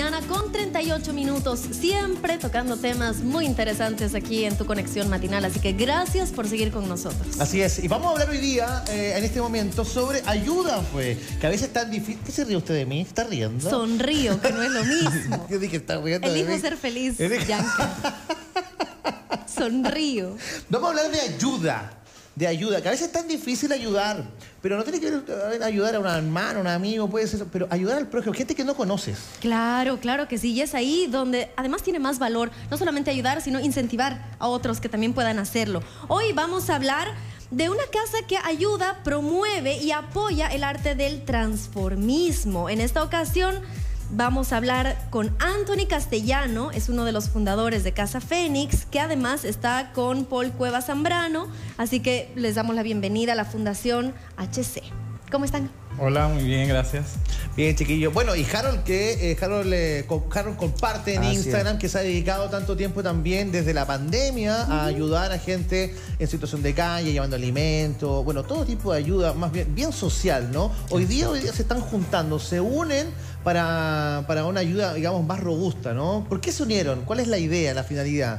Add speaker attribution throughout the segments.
Speaker 1: mañana con 38 minutos, siempre tocando temas muy interesantes aquí en tu conexión matinal, así que gracias por seguir con nosotros.
Speaker 2: Así es, y vamos a hablar hoy día, en este momento, sobre ayuda, que a veces es tan difícil. ¿Qué se ríe usted de mí? ¿Está riendo?
Speaker 1: Sonrío, que no es lo mismo.
Speaker 2: Yo dije, está riendo de mí.
Speaker 1: Elijo ser feliz, Yanka. Sonrío.
Speaker 2: Vamos a hablar de ayuda. De ayuda, que a veces es tan difícil ayudar, pero no tiene que ver ayudar a un hermano, a un amigo, puede ser, pero ayudar al prójimo, gente que no conoces.
Speaker 1: Claro, claro que sí, y es ahí donde además tiene más valor, no solamente ayudar, sino incentivar a otros que también puedan hacerlo. Hoy vamos a hablar de una casa que ayuda, promueve y apoya el arte del transformismo. En esta ocasión vamos a hablar con Anthony Castellano, es uno de los fundadores de Casa Fénix, que además está con Paul Cuevas Zambrano, así que les damos la bienvenida a la Fundación HC. ¿Cómo están?
Speaker 3: Hola, muy bien, gracias.
Speaker 2: Bien, chiquillo. Bueno, y Harold, Harold comparte en Instagram que se ha dedicado tanto tiempo también desde la pandemia a ayudar a gente en situación de calle, llevando alimentos, bueno, todo tipo de ayuda, más bien social, ¿no? Hoy día se están juntando, se unen para una ayuda, digamos, más robusta, ¿no? ¿Por qué se unieron? ¿Cuál es la idea, la finalidad?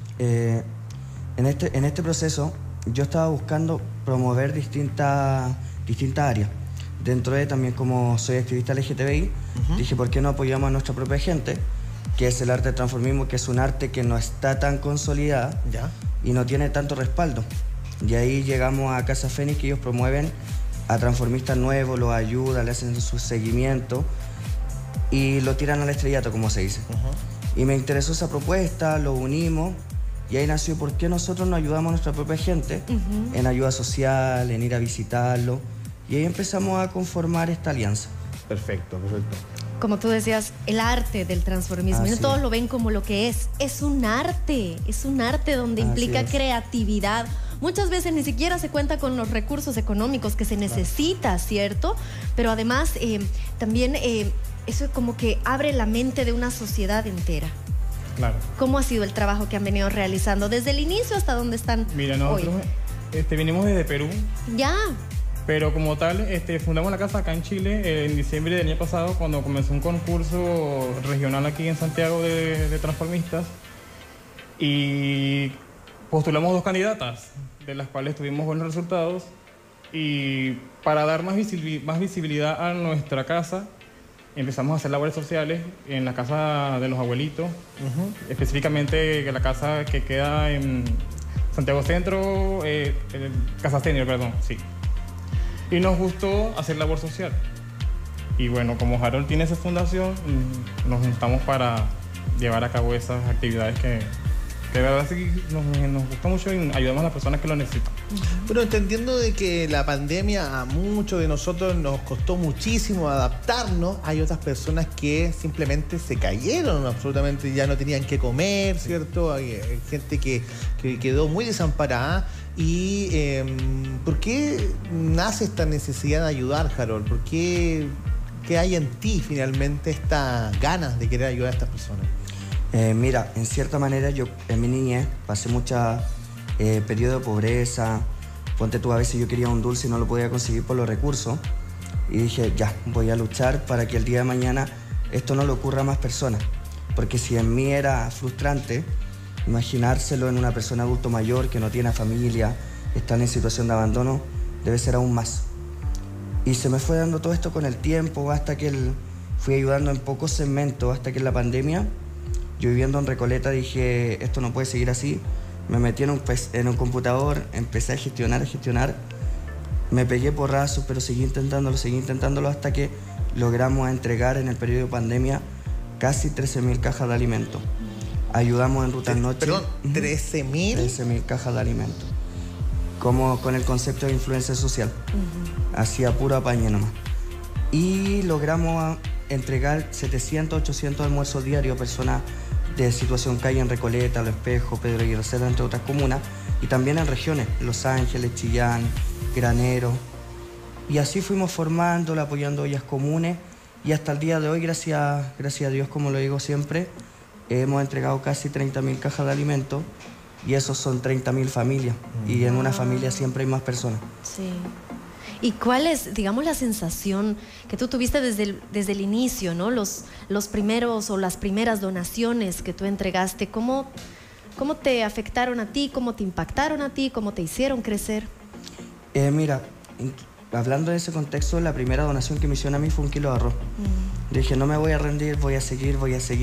Speaker 4: En este proceso yo estaba buscando promover distintas áreas. Dentro de también, como soy activista LGTBI, dije, ¿por qué no apoyamos a nuestra propia gente? Que es el arte del transformismo, que es un arte que no está tan consolidada y no tiene tanto respaldo. Y ahí llegamos a Casa Fénix, que ellos promueven a transformistas nuevos, los ayudan, le hacen su seguimiento y lo tiran al estrellato, como se dice. Y me interesó esa propuesta, lo unimos y ahí nació por qué nosotros no ayudamos a nuestra propia gente en ayuda social, en ir a visitarlo. Y ahí empezamos a conformar esta alianza.
Speaker 2: Perfecto, perfecto.
Speaker 1: Como tú decías, el arte del transformismo. No todos lo ven como lo que es. Es un arte donde implica creatividad. Muchas veces ni siquiera se cuenta con los recursos económicos que se necesita, ¿cierto? Pero además también eso es como que abre la mente de una sociedad entera.
Speaker 3: Claro.
Speaker 1: ¿Cómo ha sido el trabajo que han venido realizando desde el inicio hasta donde están hoy?
Speaker 3: Mira, nosotros venimos desde Perú.
Speaker 1: Ya.
Speaker 3: Pero como tal, fundamos la casa acá en Chile en diciembre del año pasado, cuando comenzó un concurso regional aquí en Santiago de transformistas. Y postulamos 2 candidatas, de las cuales tuvimos buenos resultados. Y para dar más visibilidad a nuestra casa, empezamos a hacer labores sociales en la casa de los abuelitos. Específicamente la casa que queda en Santiago Centro, Casa Senior, perdón, sí. Y nos gustó hacer labor social. Y bueno, como Harold tiene esa fundación, nos juntamos para llevar a cabo esas actividades que de verdad sí nos gusta mucho y ayudamos a las personas que lo necesitan.
Speaker 2: Bueno, entendiendo de que la pandemia a muchos de nosotros nos costó muchísimo adaptarnos, hay otras personas que simplemente se cayeron, absolutamente ya no tenían que comer, ¿cierto? Hay gente que quedó muy desamparada. ¿Y por qué nace esta necesidad de ayudar, Harold? ¿Por qué hay en ti finalmente estas ganas de querer ayudar a estas personas?
Speaker 4: Mira, en cierta manera yo en mi niñez pasé muchos periodos de pobreza. Ponte tú, a veces yo quería un dulce y no lo podía conseguir por los recursos. Y dije, ya, voy a luchar para que el día de mañana esto no le ocurra a más personas. Porque si en mí era frustrante, imaginárselo en una persona adulto mayor que no tiene familia, está en situación de abandono, debe ser aún más. Y se me fue dando todo esto con el tiempo, hasta que fui ayudando en pocos segmentos, hasta que en la pandemia, yo viviendo en Recoleta, dije, esto no puede seguir así. Me metí en un computador, empecé a gestionar. Me pegué porrazos, pero seguí intentándolo hasta que logramos entregar en el periodo de pandemia casi 13.000 cajas de alimentos. Ayudamos en rutas noche.
Speaker 2: Perdón, 13.000.
Speaker 4: 13.000 cajas de alimentos. Como con el concepto de influencia social. Hacía puro apañe nomás. Y logramos entregar 700, 800 almuerzos diarios a personas de situación calle en Recoleta, Los Espejos, Pedro Aguirre Cerda, entre otras comunas. Y también en regiones, Los Ángeles, Chillán, Granero. Y así fuimos formándola, apoyando ollas comunes. Y hasta el día de hoy, gracias a Dios, como lo digo siempre, hemos entregado casi 30.000 cajas de alimentos y esos son 30.000 familias. Y en una familia siempre hay más personas.
Speaker 1: Sí. ¿Y cuál es, digamos, la sensación que tú tuviste desde el inicio, ¿no? Los primeros o las primeras donaciones que tú entregaste, ¿cómo te afectaron a ti? ¿Cómo te impactaron a ti? ¿Cómo te hicieron crecer?
Speaker 4: Mira, hablando de ese contexto, la primera donación que me hicieron a mí fue 1 kilo de arroz. Dije, no me voy a rendir, voy a seguir.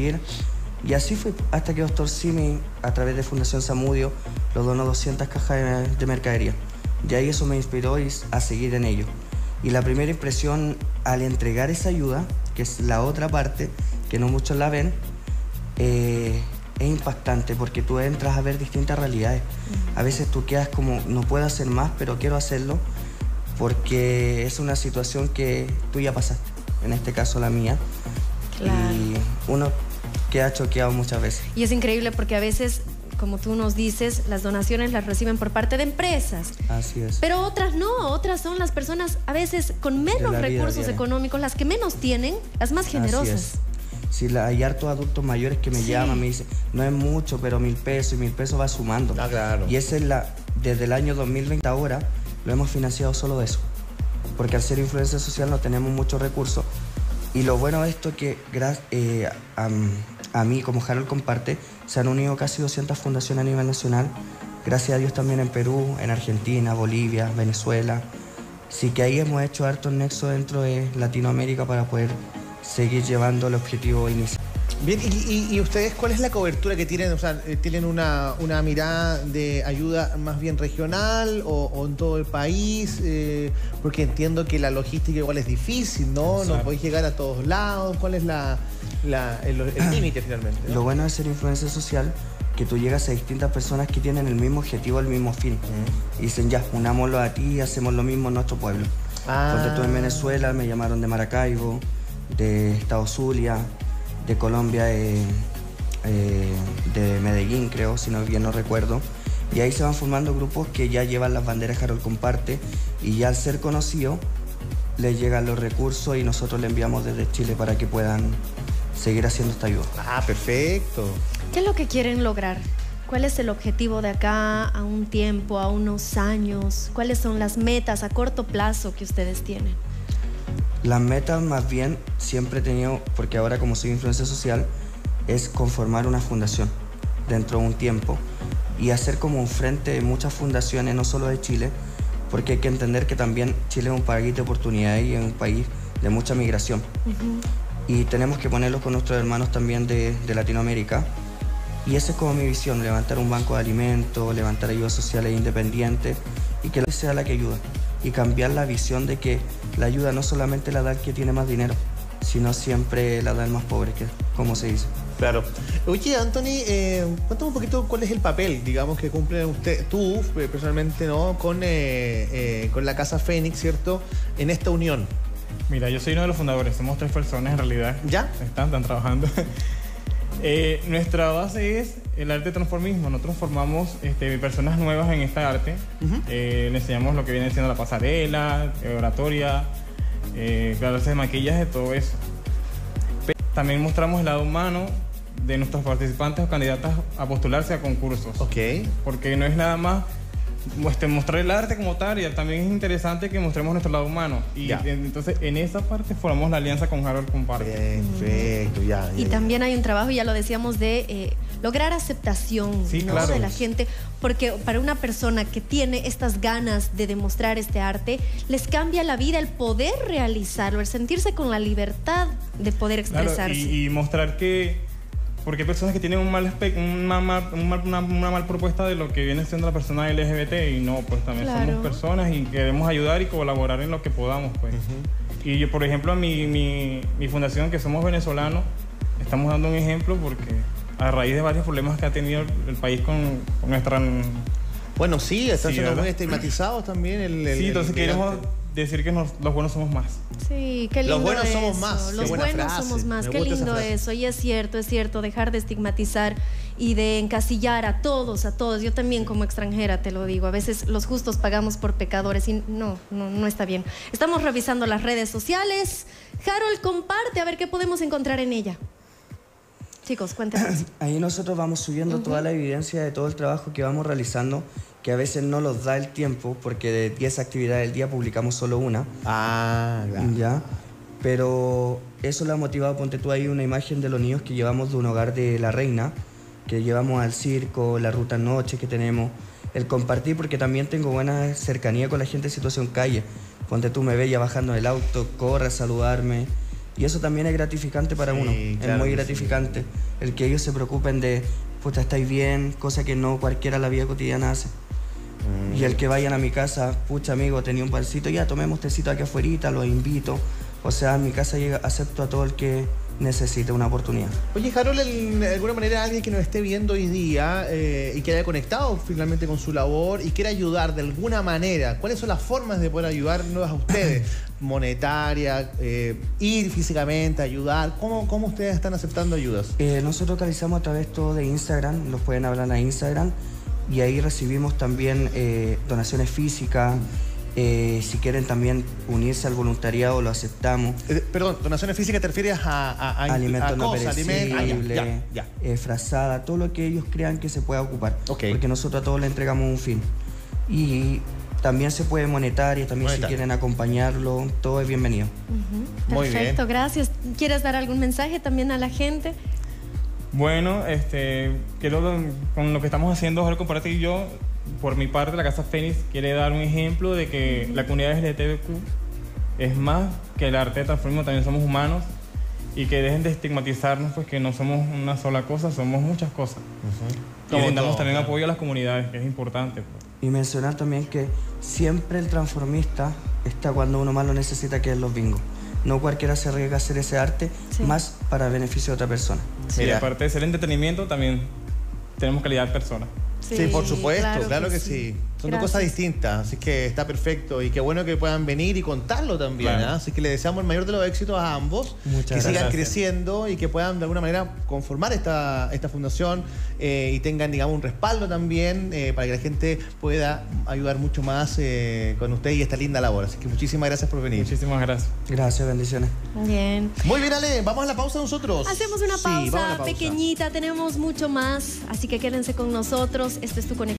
Speaker 4: Y así fue hasta que Dr. Simi, a través de Fundación Samudio, lo donó 200 cajas de mercadería. Y ahí eso me inspiró a seguir en ello. Y la primera impresión al entregar esa ayuda, que es la otra parte, que no muchos la ven, es impactante porque tú entras a ver distintas realidades. A veces tú quedas como, no puedo hacer más, pero quiero hacerlo porque es una situación que tú ya pasaste, en este caso la mía. Claro. Y uno queda choqueado muchas veces.
Speaker 1: Y es increíble porque a veces, como tú nos dices, las donaciones las reciben por parte de empresas.
Speaker 4: Así es.
Speaker 1: Pero otras no, otras son las personas a veces con menos recursos económicos, las que menos tienen, las más generosas.
Speaker 4: Así es. Sí, hay hartos adultos mayores que me llaman, me dicen, no es mucho, pero 1.000 pesos, y 1.000 pesos va sumando.
Speaker 2: Ah, claro.
Speaker 4: Y esa es desde el año 2020 ahora, lo hemos financiado solo de eso. Porque al ser influencer social no tenemos muchos recursos. Y lo bueno de esto es que gracias a mí, como Harold Comparte, se han unido casi 200 fundaciones a nivel nacional. Gracias a Dios también en Perú, en Argentina, Bolivia, Venezuela. Así que ahí hemos hecho hartos nexos dentro de Latinoamérica para poder seguir llevando el objetivo inicial.
Speaker 2: Bien, ¿y ustedes cuál es la cobertura que tienen? O sea, ¿tienen una mirada de ayuda más bien regional o en todo el país? Porque entiendo que la logística igual es difícil, ¿no?
Speaker 3: Exacto.
Speaker 2: No podéis llegar a todos lados. ¿Cuál es el límite finalmente, ¿no?
Speaker 4: Lo bueno de ser influencer social, que tú llegas a distintas personas que tienen el mismo objetivo, el mismo fin. Y dicen, ya, unámoslo a ti y hacemos lo mismo en nuestro pueblo. Cuando estuve en Venezuela, me llamaron de Maracaibo, de Estado Zulia, de Colombia, de Medellín, creo, si no bien no recuerdo. Y ahí se van formando grupos que ya llevan las banderas Harold Comparte, y ya al ser conocido les llegan los recursos y nosotros le enviamos desde Chile para que puedan seguir haciendo esta ayuda.
Speaker 2: Ah, perfecto.
Speaker 1: ¿Qué es lo que quieren lograr? ¿Cuál es el objetivo de acá a un tiempo, a unos años? ¿Cuáles son las metas a corto plazo que ustedes tienen?
Speaker 4: Las metas más bien siempre he tenido, porque ahora como soy influencer social, es conformar una fundación dentro de un tiempo y hacer como un frente de muchas fundaciones, no solo de Chile, porque hay que entender que también Chile es un país de oportunidades y es un país de mucha migración. Y tenemos que ponerlo con nuestros hermanos también de Latinoamérica. Y esa es como mi visión, levantar un banco de alimentos, levantar ayudas sociales independientes y que sea la que ayuda. Y cambiar la visión de que la ayuda no solamente la da el que tiene más dinero, sino siempre la da el más pobre, que como se dice.
Speaker 2: Claro. Oye, Anthony, cuéntame un poquito cuál es el papel, digamos, que cumple tú personalmente, ¿no? Con la Casa Fénix, ¿cierto? En esta unión.
Speaker 3: Mira, yo soy uno de los fundadores, somos 3 personas en realidad.
Speaker 2: ¿Ya?
Speaker 3: Están trabajando. Nuestra base es el arte transformismo. Nosotros formamos personas nuevas en esta arte. Le enseñamos lo que viene siendo la pasarela, oratoria, clases de maquillaje, todo eso. También mostramos el lado humano de nuestros participantes o candidatas a postularse a concursos.
Speaker 2: Ok.
Speaker 3: Porque no es nada más mostrar el arte como tal, y también es interesante que mostremos nuestro lado humano. Y entonces en esa parte formamos la alianza con Harold Comparte.
Speaker 2: Perfecto, ya.
Speaker 1: Y también hay un trabajo, ya lo decíamos, de lograr aceptación,
Speaker 3: sí,
Speaker 1: ¿no?
Speaker 3: claro,
Speaker 1: de la gente, porque para una persona que tiene estas ganas de demostrar este arte, les cambia la vida el poder realizarlo, el sentirse con la libertad de poder expresarse.
Speaker 3: Claro, y mostrar que, porque hay personas que tienen una mal propuesta de lo que viene siendo la persona LGBT, y no, pues también somos personas y queremos ayudar y colaborar en lo que podamos, pues. Y yo, por ejemplo, a mi fundación, que somos venezolanos, estamos dando un ejemplo porque a raíz de varios problemas que ha tenido el país con nuestra...
Speaker 2: Bueno, sí, están siendo
Speaker 3: ¿verdad?
Speaker 2: muy estigmatizados también.
Speaker 3: Entonces queremos decir que los buenos somos más.
Speaker 1: Sí, qué lindo.
Speaker 2: Los buenos
Speaker 1: eso.
Speaker 2: somos más.
Speaker 1: Los buenos somos más. Qué lindo eso. Y es cierto, dejar de estigmatizar y de encasillar a todos. Yo también como extranjera te lo digo. A veces los justos pagamos por pecadores y no está bien. Estamos revisando las redes sociales. Harold Comparte, a ver qué podemos encontrar en ella. Chicos, cuéntenos.
Speaker 4: Ahí nosotros vamos subiendo toda la evidencia de todo el trabajo que vamos realizando que a veces no los da el tiempo, porque de 10 actividades del día publicamos solo una.
Speaker 2: Ah, claro.
Speaker 4: ¿Ya? Pero eso lo ha motivado, ponte tú ahí una imagen de los niños que llevamos de un hogar de La Reina, que llevamos al circo, la ruta noche que tenemos, el compartir, porque también tengo buena cercanía con la gente en situación calle. Ponte tú, me ves ya bajando del auto, corre a saludarme. Y eso también es gratificante para uno,
Speaker 2: claro,
Speaker 4: es muy gratificante. El que ellos se preocupen de, puta, estáis bien, cosa que no cualquiera en la vida cotidiana hace. Y el que vayan a mi casa, pucha amigo, tenía un pancito, ya tomemos tecito aquí afuera, los invito. O sea, en mi casa acepto a todo el que necesite una oportunidad.
Speaker 2: Oye, Harold, de alguna manera alguien que nos esté viendo hoy día y que haya conectado finalmente con su labor y quiera ayudar de alguna manera, ¿cuáles son las formas de poder ayudarnos a ustedes? Monetaria, ir físicamente, ayudar. ¿Cómo ustedes están aceptando ayudas?
Speaker 4: Nosotros realizamos a través todo de Instagram, nos pueden hablar a Instagram y ahí recibimos también donaciones físicas. Si quieren también unirse al voluntariado, lo aceptamos.
Speaker 2: Perdón, donaciones físicas te refieres a
Speaker 4: alimentos no perecibles,
Speaker 2: ya.
Speaker 4: frazada, todo lo que ellos crean que se pueda ocupar.
Speaker 2: Okay.
Speaker 4: Porque nosotros a todos le entregamos un fin. Y también se puede monetaria, también si quieren acompañarlo, todo es bienvenido.
Speaker 2: Muy bien.
Speaker 1: Perfecto, gracias. ¿Quieres dar algún mensaje también a la gente?
Speaker 3: Bueno, quiero, con lo que estamos haciendo, Jorge Comparate y yo, por mi parte, la Casa Fénix quiere dar un ejemplo de que la comunidad LGTBQ es más que el arte de transformismo, también somos humanos, y que dejen de estigmatizarnos, pues que no somos una sola cosa, somos muchas cosas. Y brindamos también apoyo a las comunidades, que es importante. Pues.
Speaker 4: Y mencionar también que siempre el transformista está cuando uno más lo necesita, que es los bingos. No cualquiera se arriesga a hacer ese arte, más para beneficio de otra persona.
Speaker 3: Y aparte de ser entretenimiento, también tenemos calidad de persona.
Speaker 2: Sí, por supuesto, claro que sí. Son dos cosas distintas, así que está perfecto. Y qué bueno que puedan venir y contarlo también.
Speaker 3: Claro.
Speaker 2: Así que le deseamos el mayor de los éxitos a ambos.
Speaker 4: Muchas
Speaker 2: que
Speaker 4: gracias.
Speaker 2: sigan creciendo y que puedan de alguna manera conformar esta fundación y tengan, digamos, un respaldo también para que la gente pueda ayudar mucho más con usted y esta linda labor. Así que muchísimas gracias por venir.
Speaker 3: Muchísimas gracias.
Speaker 4: Gracias, bendiciones.
Speaker 1: Bien.
Speaker 2: Muy bien, Ale, vamos a la pausa nosotros.
Speaker 1: Hacemos una
Speaker 2: Sí, vamos a la
Speaker 1: pausa pequeñita, tenemos mucho más, así que quédense con nosotros. Esto es Tu Conexión.